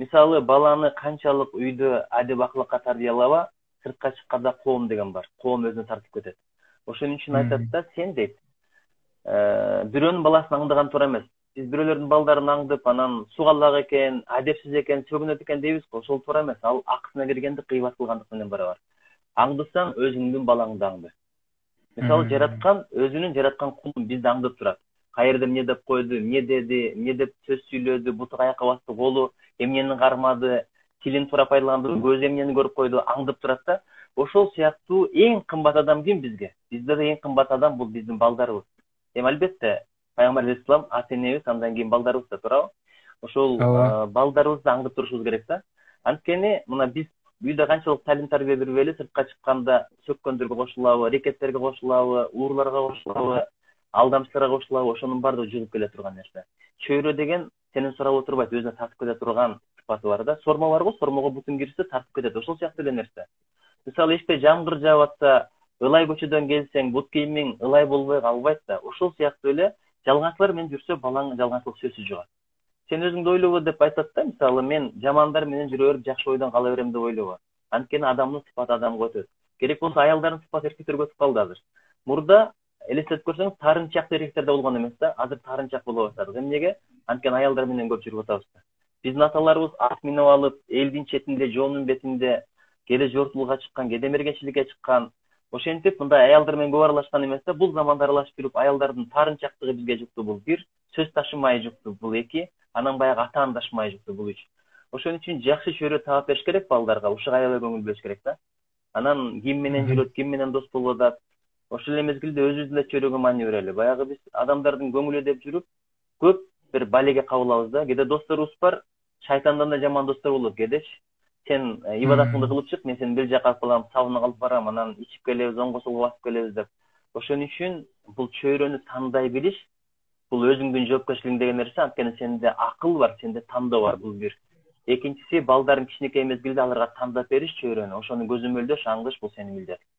мисалы баланы канчалык үйдө адеп акылыкка тарбиялаба, сыртка чыкканда коом деген бар. Коом өзүнө тартып кетет. Ошон үчүн айтат да, сен дейт, бирөөнүн баласын аңдыган туура эмес. Биз бирөөлөрдүн балдарын аңдып, анан сугаллак экен, адепсиз экен, сөгүнөт экен дейбиз го, ошол туура эмес. Ал акысына киргенди кыйбат кылгандык менен барабар. Аңдысаң өзүңдүн балаңды аңды. Мисалы, жараткан өзүнүн жараткан кулун бизди аңдып турат. Кайерде эмне деп койду, эмне деди, эмне деп сөз сүйлөдү, буту каяка басты, колу эмнени кармады, тилин туура пайдаланды, көзү эмнени көрүп койду, аңдып турат да. Ошол сыяктуу эң кымбат адам ким бизге? Бизде да эң кымбат адам бул биздин балдарыбыз. Эми албетте Пайгамбар алейхисалам ата энебиз, андан кийин балдарыбыз да, туурабы? Ошол Ооба. балдарыбызды аңдып турушубуз керек да. Анткени мына биз үйдө канчалык талим тарбия бербейли, сыртка чыкканда сөккөндөргө кошулабы, рекеттерге кошулабы, уурларга кошулабы, алдамчыларга кошулабы, ошонун баардыгы жүрүп келе турган нерсе. Чөйрө деген сенин сурап отурбайт, өзүнө тартып кете турган сыпаты бар да. Сормо барго, сормого бутун кирсе тартып кетет. Ошол сыяктуу эле нерсе. Мисалы, эшикте жамгыр жаап атса, ылай көчөдөн келсең, бут кийимиң ылай болбой калбайт да. Ошол сыяктуу эле жалганчылар менен жүрсө, балаң жалганчылык сөзсүз жугат. Сен өзүңдү ойлобо деп айтат да, мисалы, мен жамандар менен жүрө берип жакшы ойдон кала берем деп ойлобо. Анткени адамдын сыпаты адамга өтөт. Керек болсо аялдардын сыпаты эркектерге өтүп калды азыр. Мурда элестетип көрсөңүз, таарынчаактуу эркектер да болгон эмес да, азыр таарынчаак боло баштадык. Эмнеге? Анткени аялдар менен көп жүрүп атабыз да. Биздин аталарыбыз ат минип алып, элдин четинде, жоонун бетинде кээде жортулукка чыккан, кээде мергенчиликке чыккан. Ошентип мындай аялдар менен көп аралашкан эмес да, бул заманда аралашып жүрүп аялдардын таарынчаактыгы бизге жукту, бул бир, сөз ташымай жукту, бул эки, анан баягы атаан ташымай жукту, бул үч. Ошон үчүн жакшы чөйрө таап бериш керек балдарга, ушуга аябай көңүл бөлүш керек да. Анан ким менен жүрөт, ким менен дос болуп атат, ошол эле мезгилде өзүбүздүн эле чөйрөгө маани берели. Баягы биз адамдардын көңүлү деп жүрүп, көп бир балеге кабылабыз да. Кээде досторубуз бар, шайтандан да жаман достор болот кээдечи. Сен ибадатыңды кылып чык, мен сени бир жака алып калам, сабынга алып барам, анан ичип келебиз, оңго солго басып келебиз деп. Ошон үчүн бул чөйрөнү тандай билиш, бул өзүңдүн жоопкерчилигиң деген нерсе. Анткени сенде акыл бар, сенде тандоо бар, бул бир. Экинчиси, балдарын кичинекей мезгилде аларга тандап бериш чөйрөнү, ошону көзөмөлдөш, аңдыш, бул сенин милдетиң.